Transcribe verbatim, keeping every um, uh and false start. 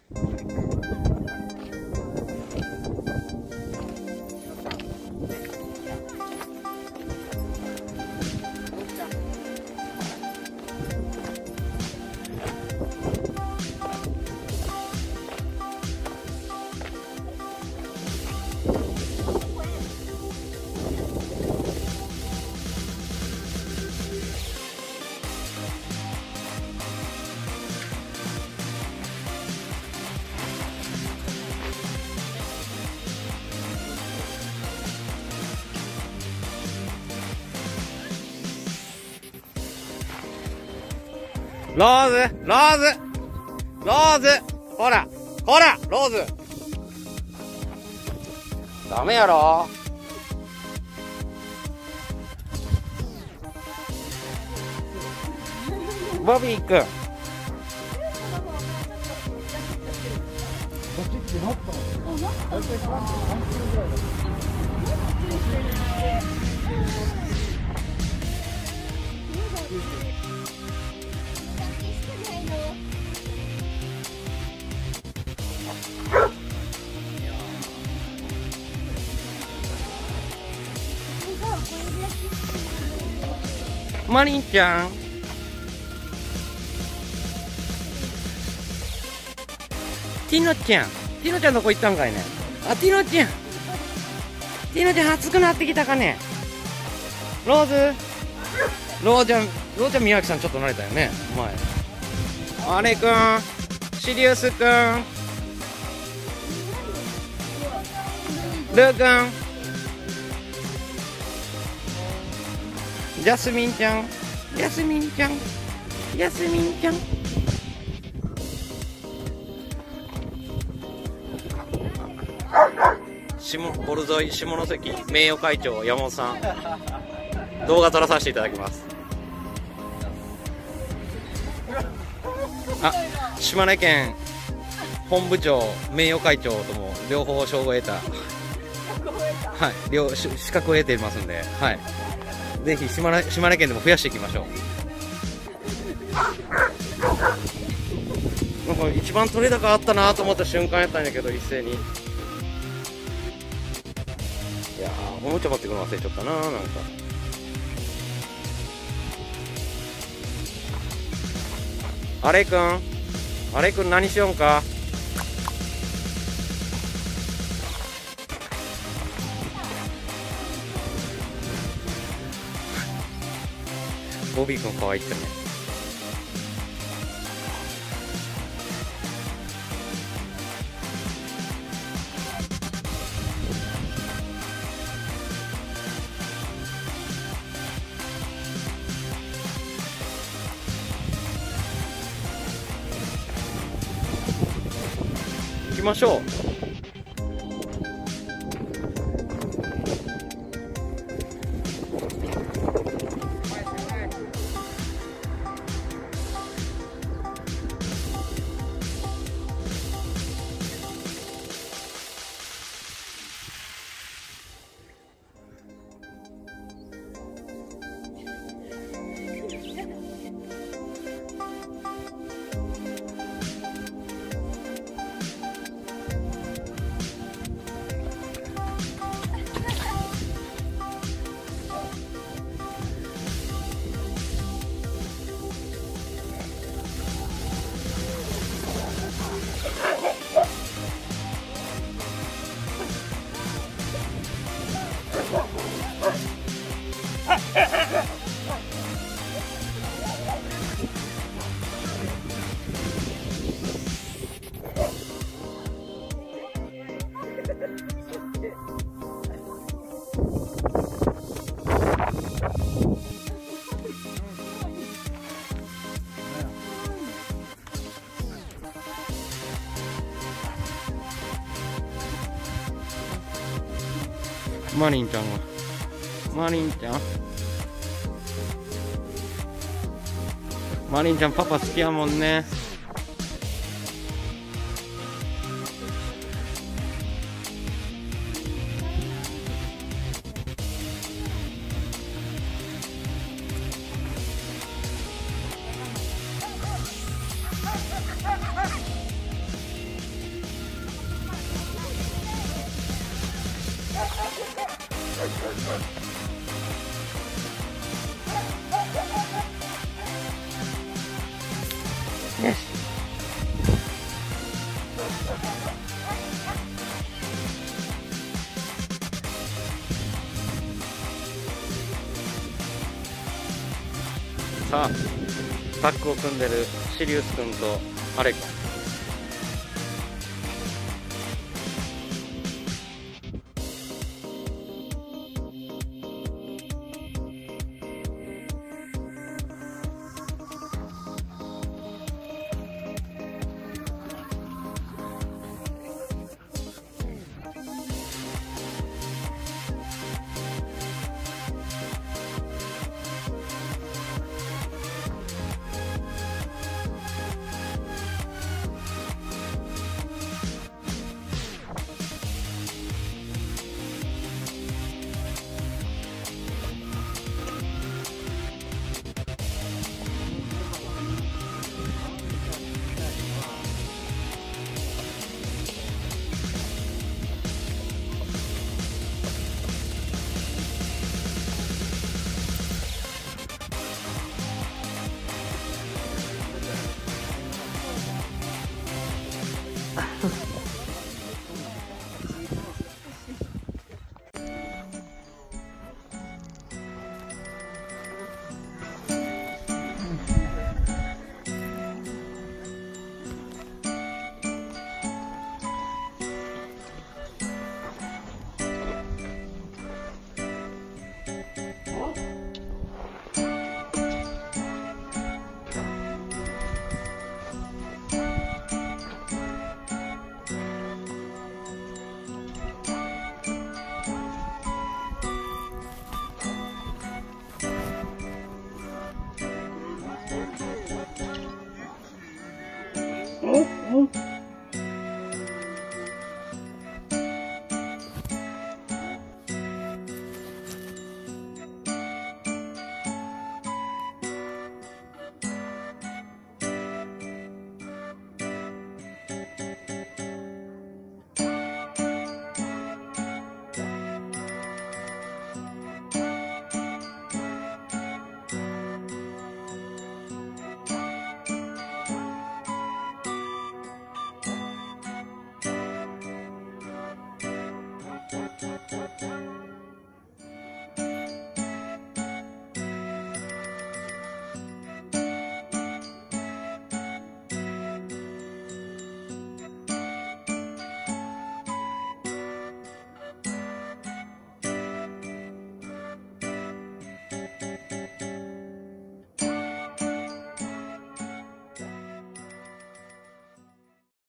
ローズローズローズほらほらローズダメやろ。ボビーくんマリンちゃんティノちゃんティノちゃんどこ行ったんかいね。あ、ティノちゃんティノちゃん暑くなってきたかね。ローズローちゃんローちゃん宮脇さんちょっと慣れたよね前。あれくんシリウスくんルーくんジャスミンちゃんジャスミンちゃんジャスミンちゃん下ボルゾイ下関名誉会長山本さん動画撮らさせていただきます。あ、島根県本部長名誉会長とも両方称号を得た、はい、両資格を得ていますんで、はい、ぜひ島根、島根県でも増やしていきましょう。なんか一番取れ高あったなと思った瞬間やったんだけど、一斉に。いやー、おもちゃ持ってくるの忘れちゃったなー、なんか。あれくんあれくん何しよんか。ボビーくん可愛いってね。行きましょう。マリンちゃんはマリンちゃんマリンちゃんパパ好きやもんね。 よし。さあ、タッグを組んでるシリウス君とアレ君。